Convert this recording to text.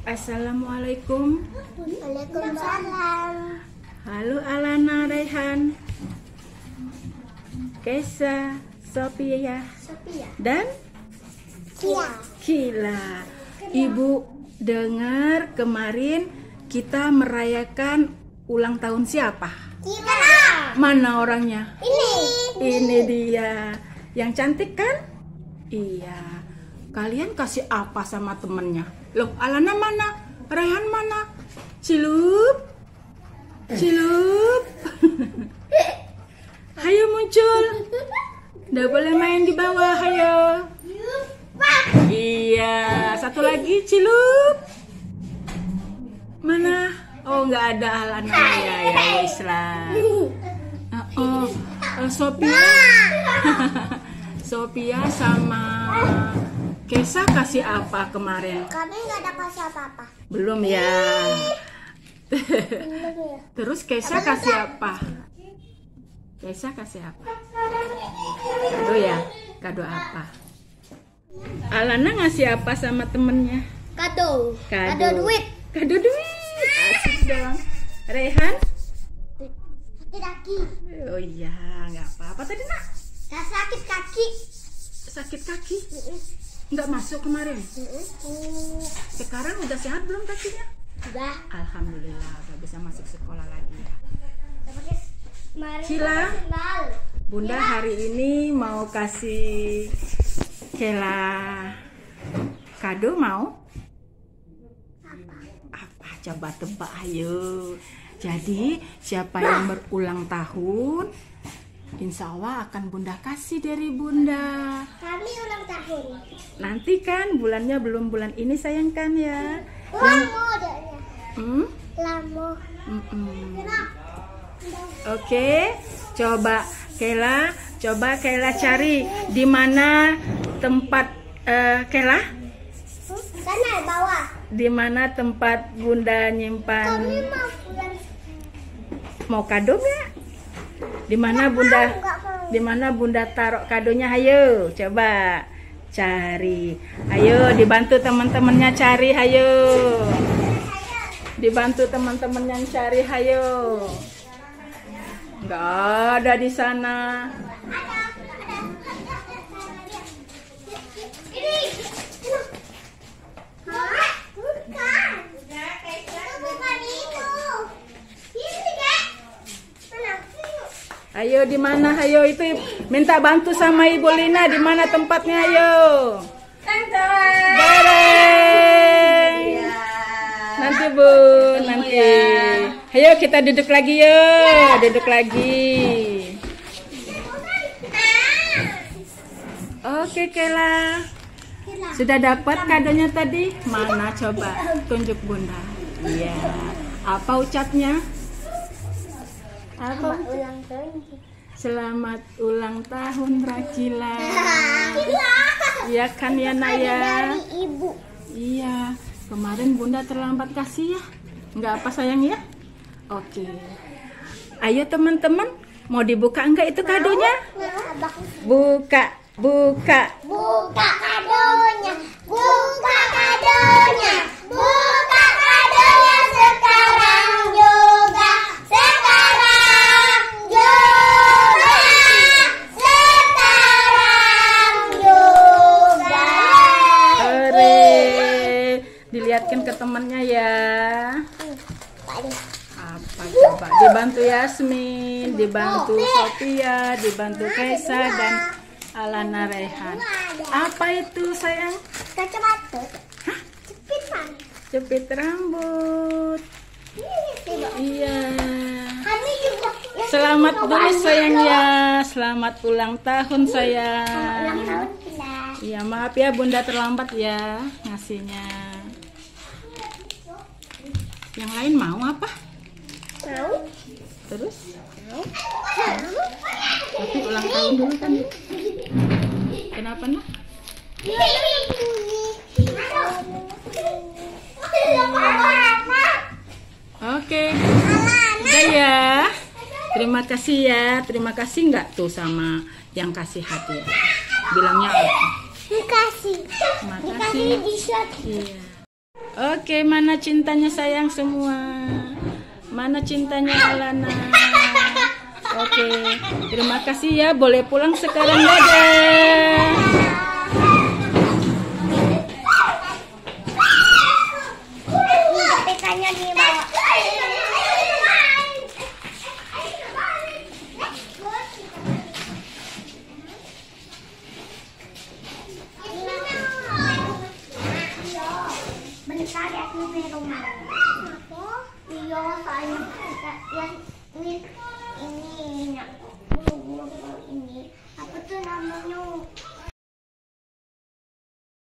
Assalamualaikum. Waalaikumsalam. Halo Alana, Raihan, Kesa, Sophia, dan Kila. Ibu dengar kemarin kita merayakan ulang tahun siapa? Kila. Mana orangnya? Ini dia. Yang cantik kan? Iya. Kalian kasih apa sama temennya? Loh, Alana mana? Raihan mana? Cilup. Hayo muncul. Nggak boleh main di bawah, hayo. Iya, satu lagi Cilup. Mana? Oh, nggak ada Alana ya wis lah. Sophia sama Kesa kasih apa kemarin? kami nggak ada kasih apa-apa. Belum ya. Terus Kesa kasih apa? Kesa kasih apa? Kado ya? Kado apa? Alana ngasih apa sama temennya? Kado duit. Kado duit. Asik dong. Raihan? Kaki. Oh iya, nggak apa-apa tadi nak. Sakit kaki. Sakit kaki? Nggak masuk kemarin? Sekarang udah sehat belum kakinya? Udah. Alhamdulillah, udah bisa masuk sekolah lagi ya. Kila. Bunda hari ini mau kasih Kela kado, mau? Apa? Coba tebak, ayo. Jadi siapa yang berulang tahun, insya Allah akan Bunda kasih dari Bunda. Kami ulang tahun. Nanti kan bulannya belum bulan ini sayang kan ya. Lamo adanya. Lamo. Oke, coba Kela cari di mana tempat Kela? Sana bawah. Di mana tempat Bunda nyimpan? Kami mau pulang. Mau kado nggak? Di mana Bunda taruh kadonya? Ayo, coba cari. Ayo, dibantu teman-temannya cari. Ayo, dibantu teman-temannya cari. Ayo. Nggak ada di sana. Ayo di mana? Ayo itu minta bantu sama Ibu Lina, di mana tempatnya? Ayo. Bareng. Nanti Bu, nanti. Ayo kita duduk lagi yuk, duduk lagi. Oke Kela. Sudah dapat kadonya tadi? Mana coba? Tunjuk Bunda. Iya. Apa ucapnya? Apa? Selamat ulang tahun Rakila. Iya kan ya Naya? Dari ibu. Iya. Kemarin Bunda terlambat kasih ya. Enggak apa sayang ya? Oke. Ayo teman-teman, mau dibuka enggak itu kadonya? Buka. Buka kadonya. Buka kadonya. Buka kadonya sekarang juga. Sekarang juga. Ore. Dilihatkan ke temannya ya. Apa coba? Dibantu Yasmin, dibantu Sophia, dibantu Kesa dan Alana Raihan. Apa itu sayang? Kacamata. Hah? Cepitan. Jepit rambut. Iya. Kami juga. Selamat dulu sayang ya. Selamat ulang tahun sayang. Ulang tahun Kila. Iya maaf ya Bunda terlambat ya ngasihnya. Yang lain mau apa? Mau? Terus? Tapi ulang tahun dulu kan. Kenapa nak? Oke. Udah ya. Terima kasih ya. Terima kasih nggak tuh sama yang kasih hadiah? Bilangnya apa? Makasih. Makasih. Makasih. Iya. Oke, mana cintanya sayang semua? Mana cintanya Alana? Oke, terima kasih ya. Boleh pulang sekarang, dadah. PK-nya dibawa. Bentar ya, aku di rumah. Iya, soalnya ini